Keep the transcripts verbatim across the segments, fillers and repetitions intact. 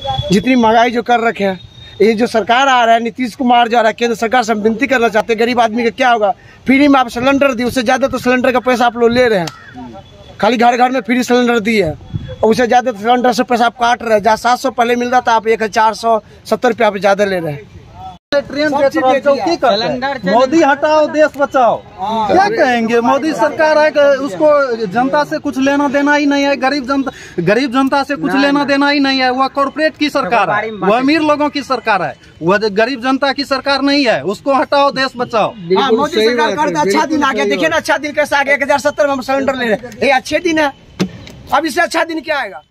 जितनी महंगाई जो कर रखे हैं, ये जो सरकार आ रहा है, नीतीश कुमार जो आ रहा है, केंद्र सरकार से हम विनती करना चाहते हैं, गरीब आदमी का क्या होगा। फ्री में आप सिलेंडर दिए, उससे ज़्यादा तो सिलेंडर का पैसा आप लोग ले रहे हैं। खाली घर घर में फ्री सिलेंडर दिए है और उससे ज़्यादा तो सिलेंडर से पैसा आप काट रहे हैं। जहाँ सात सौ पहले मिल रहा था, आप एक चार सौ सत्तर रुपये आप ज़्यादा ले रहे हैं। ट्रेन मोदी हटाओ देश बचाओ, क्या कहेंगे। मोदी सरकार है, उसको जनता से कुछ लेना देना ही नहीं है। गरीब जनता गरीब जनता से कुछ लेना देना ही नहीं है। वह कॉर्पोरेट की सरकार है, वह अमीर लोगों की सरकार है, वह गरीब जनता की सरकार नहीं है। उसको हटाओ, देश बचाओ। मोदी सरकार कर दे, अच्छा दिन आ गया। देखिए ना, अच्छा दिन कैसा आ गया। एक हजार सत्तर में हम सिलेंडर ले रहे हैं, ये अच्छे दिन है। अब इससे अच्छा दिन क्या आएगा।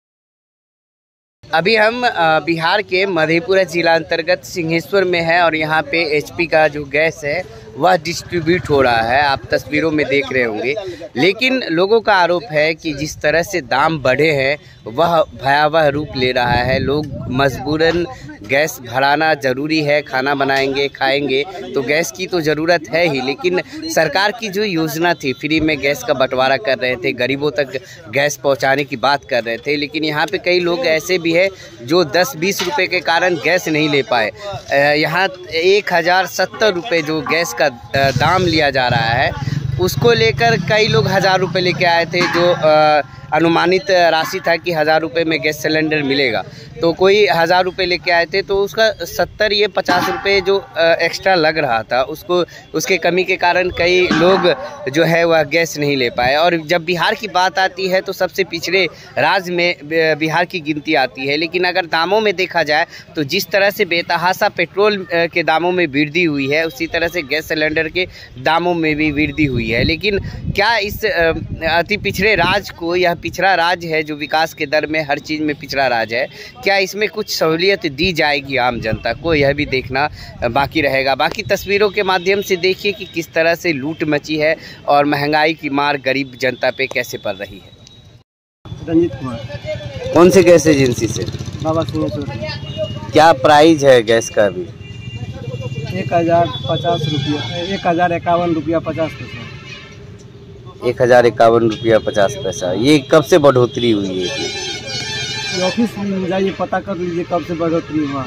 अभी हम बिहार के मधेपुरा जिला अंतर्गत सिंहेश्वर में है और यहाँ पे एचपी का जो गैस है वह डिस्ट्रीब्यूट हो रहा है, आप तस्वीरों में देख रहे होंगे। लेकिन लोगों का आरोप है कि जिस तरह से दाम बढ़े हैं वह भयावह रूप ले रहा है। लोग मजबूरन गैस भराना ज़रूरी है, खाना बनाएंगे खाएंगे तो गैस की तो ज़रूरत है ही। लेकिन सरकार की जो योजना थी, फ्री में गैस का बंटवारा कर रहे थे, गरीबों तक गैस पहुंचाने की बात कर रहे थे। लेकिन यहाँ पे कई लोग ऐसे भी है जो दस बीस रुपए के कारण गैस नहीं ले पाए। यहाँ एक हज़ार सत्तर रुपये जो गैस का दाम लिया जा रहा है, उसको लेकर कई लोग हज़ार रुपये लेके आए थे। जो अनुमानित राशि था कि हज़ार रुपये में गैस सिलेंडर मिलेगा, तो कोई हज़ार रुपये लेके आए थे, तो उसका सत्तर ये पचास रुपये जो एक्स्ट्रा लग रहा था, उसको उसके कमी के कारण कई लोग जो है वह गैस नहीं ले पाए। और जब बिहार की बात आती है तो सबसे पिछड़े राज्य में बिहार की गिनती आती है। लेकिन अगर दामों में देखा जाए तो जिस तरह से बेतहाशा पेट्रोल के दामों में वृद्धि हुई है, उसी तरह से गैस सिलेंडर के दामों में भी वृद्धि हुई है। लेकिन क्या इस अति पिछड़े राज्य को, यह पिछड़ा राज्य है जो विकास के दर में हर चीज़ में पिछड़ा राज्य है, क्या इसमें कुछ सहूलियत दी जाएगी आम जनता को, यह भी देखना बाकी रहेगा। बाकी तस्वीरों के माध्यम से देखिए कि किस तरह से लूट मची है और महंगाई की मार गरीब जनता पे कैसे पड़ रही है। रंजीत कुमार। कौन से गैस एजेंसी से? बाबा सिंहेश्वर। क्या प्राइस है गैस का अभी? एक हजार पचास रुपया एक हजार इक्यावन रुपया पचास पैसा एक हज़ार इक्यावन रुपया पचास पैसा। ये कब से बढ़ोतरी हुई है? ऑफिस में जाइए, पता कर लीजिए कब से बढ़ोतरी हुआ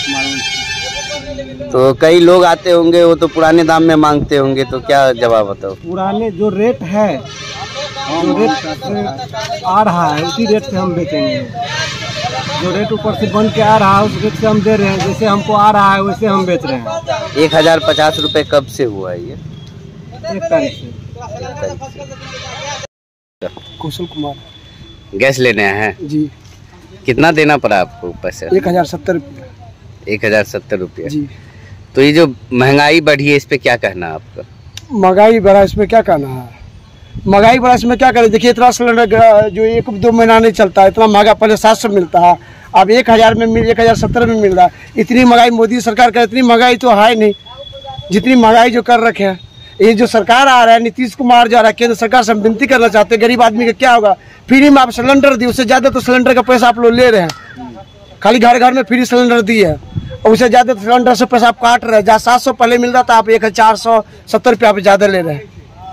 है। तो कई लोग आते होंगे, वो तो पुराने दाम में मांगते होंगे, तो क्या जवाब बताओ? पुराने जो रेट है, जो रेट आ रहा है उसी रेट से हम बेचेंगे। जो रेट ऊपर से बन के आ रहा है उस रेट से हम दे रहे हैं। जैसे हमको आ रहा है वैसे हम बेच रहे हैं। एक हजार पचास रुपये कब से हुआ है ये? एक तारीख से। कुशल कुमार। गैस लेने आए हैं जी। कितना देना पड़ा आपको पैसे? एक हजार सत्तर रुपया। एक हजार सत्तर रुपया जी। तो ये जो महंगाई बढ़ी है, इस पे क्या कहना है आपका? महंगाई बढ़ा, इसमें क्या कहना है। महंगाई बढ़ा, इसमें क्या करें। देखिए, इतना सिलेंडर जो एक दो महीना नहीं चलता है, इतना महंगा। पहले सात सौ मिलता है, अब एक हज़ार में मिल एक हज़ार सत्तर में मिल रहा है। इतनी महंगाई मोदी सरकार का, इतनी महंगाई तो है नहीं जितनी महंगाई जो कर रखे हैं। ये जो सरकार आ रहा है, नीतीश कुमार जो आ रहा है, केंद्र सरकार से हम विनती करना चाहते हैं, गरीब आदमी का क्या होगा। फ्री में आप सिलेंडर दिए, उससे ज़्यादा तो सिलेंडर का पैसा आप लोग ले रहे हैं। खाली घर घर में फ्री सिलेंडर दिए है और उससे ज़्यादा तो सिलेंडर से पैसा आप काट रहे हैं। जहाँ सात सौ पहले मिल रहा था, आप एक चार सौ सत्तर रुपये आप ज़्यादा ले रहे हैं।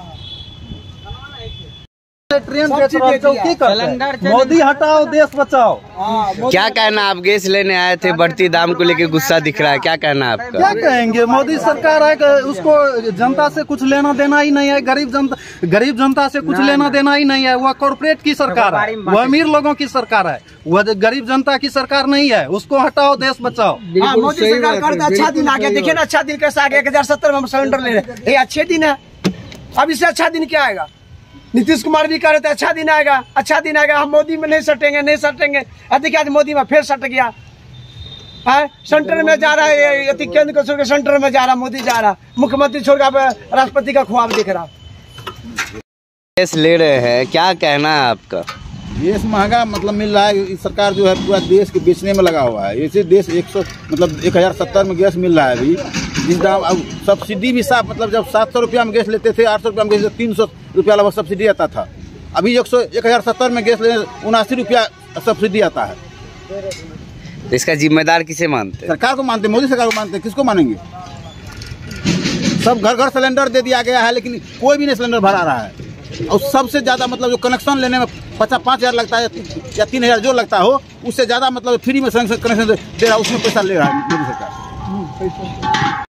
ट्रेन मोदी हटाओ देश बचाओ। क्या कहना, आप गैस लेने आए थे, बढ़ती दाम को लेके गुस्सा दिख रहा है, क्या कहना आपका? क्या कहेंगे। मोदी सरकार है, उसको जनता से कुछ लेना देना ही नहीं है। गरीब जनता गरीब जनता से कुछ लेना देना ही नहीं है। वह कॉर्पोरेट की सरकार है, वह अमीर लोगों की सरकार है, वह गरीब जनता की सरकार नहीं है। उसको हटाओ, देश बचाओ। मोदी सरकार कर दे, अच्छा दिन आ गया। देखिए ना, अच्छा दिन कैसा आ गया। एक हजार सत्तर में हम सिलेंडर ले रहे हैं, ये अच्छे दिन है। अब इससे अच्छा दिन क्या आएगा। नीतीश कुमार भी कह रहे थे अच्छा दिन आएगा, अच्छा दिन आएगा, हम मोदी में नहीं सटेंगे नहीं सटेंगे देखिए आज मोदी में फिर सट गया है। सेंटर में जा रहा है, केंद्र को छोड़ के सेंटर में जा रहा, मोदी जा रहा, मुख्यमंत्री छोड़ के राष्ट्रपति का ख्वाब दिख रहा। गैस ले रहे हैं, क्या कहना है आपका? गैस महंगा मतलब मिल रहा है। सरकार जो है पूरा देश के बेचने में लगा हुआ है। ऐसे देश एक सौ मतलब एक हजार सत्तर में गैस मिल रहा है अभी। जिस दाम अब सब्सिडी भी साफ, मतलब जब सात सौ रुपया में गैस लेते थे, आठ सौ रुपया में गैस तीन सौ रुपया लगभग सब्सिडी आता था। अभी एक सौ एक हजार सत्तर में गैस लेने उनासी रुपया सब्सिडी आता है। तो इसका जिम्मेदार किसे मानते हैं? सरकार को मानते हैं, मोदी सरकार को मानते हैं। किसको मानेंगे। सब घर घर सिलेंडर दे दिया गया है, लेकिन कोई भी नहीं सिलेंडर भरा रहा है। और सबसे ज़्यादा मतलब जो कनेक्शन लेने में पचास पाँच हज़ार लगता है या तीन हज़ार जो लगता हो, उससे ज़्यादा मतलब फ्री में कनेक्शन दे रहा है, उसमें पैसा ले रहा है मोदी सरकार।